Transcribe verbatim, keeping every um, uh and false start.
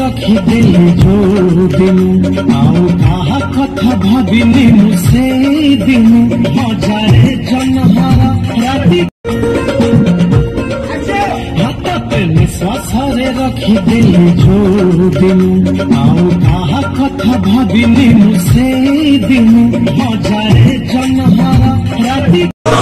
रखिदेली जो दिन आउ कहा कथा भाविनी मुझे दिन मजारे जनहर राति हाथ निश्वासरे रखिदेली जो दिन आउ कहा कथा भाविनी मुझे दिन मजारे जनहर राति।